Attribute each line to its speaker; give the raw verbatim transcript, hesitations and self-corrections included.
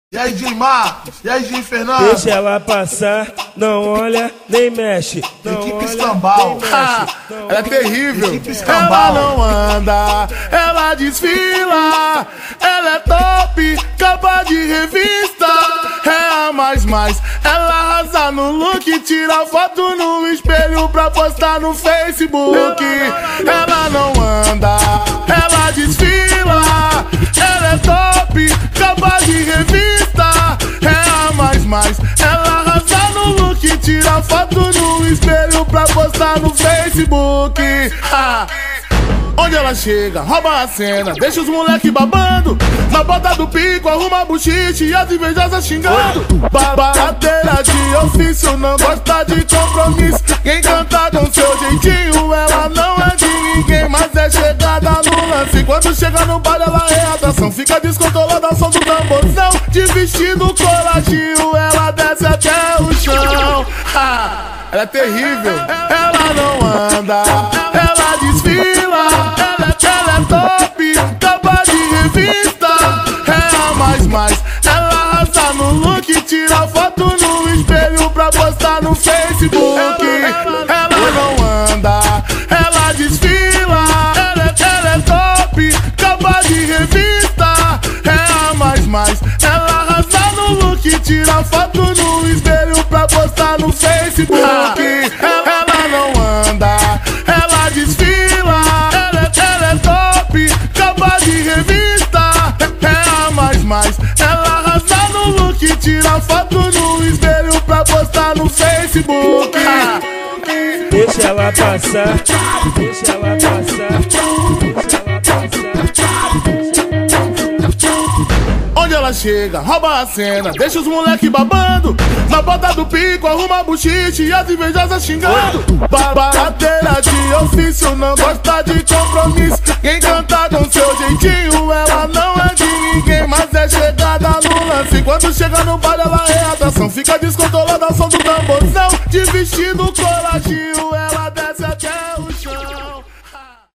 Speaker 1: E aí, Jim Marcos? E aí, Jim Fernando?
Speaker 2: Deixa ela passar, não olha, nem mexe. Não
Speaker 1: Equipe
Speaker 2: olha,
Speaker 1: escambau.
Speaker 2: nem mexe.
Speaker 1: Ah,
Speaker 2: Não
Speaker 1: ela é
Speaker 2: olha.
Speaker 1: terrível.
Speaker 3: Equipe
Speaker 1: Ela não anda, ela desfila. Ela é top, capa de revista. É a mais mais. Ela arrasa no look, tira foto no espelho pra postar no Facebook. Ela não anda, ela desfila. Ela é top, capa de revista. É a mais mais. Ela arrasa no look, tira foto no espelho pra postar no Facebook. Ah. Onde ela chega, rouba a cena, deixa os moleque babando. Na bota do pico, arruma buchiche e as invejosas xingando. Babadeira de ofício, não gosta de compromisso. Quem canta com seu jeitinho, ela não é de ninguém, mas é chegada no lance. Quando chega no bar, ela é atração. Fica descontrolada, som do tamborzão. De vestido coladinho, ela desce até o chão. Ah, ela é terrível, ela não anda, ela desfila. Ela, ela é top, capa de revista. É a mais mais. Ela arrasa no look, tira foto no espelho pra postar no Facebook. Ela não anda, ela desfila. Ela, ela é top, capa de revista. É a mais mais. Ela arrasa no look, tira foto no espelho pra postar no Facebook. Ela não anda, ela desfila. Mais. Ela arrasa no look, tira foto no espelho pra postar no Facebook. Ah.
Speaker 2: Deixa ela passar, deixa ela passar, deixa ela passar.
Speaker 1: Onde ela chega, rouba a cena, deixa os moleque babando. Na bota do pico, arruma buchiche e as invejosas xingando. Babadeira de ofício, não gosta de compromisso. Quem canta com seu jeitinho, ela não é de ninguém, mas é chegada no lance. Quando chega no bar, ela é atração. Fica descontrolada, som do tamborzão. De vestido coladinho, é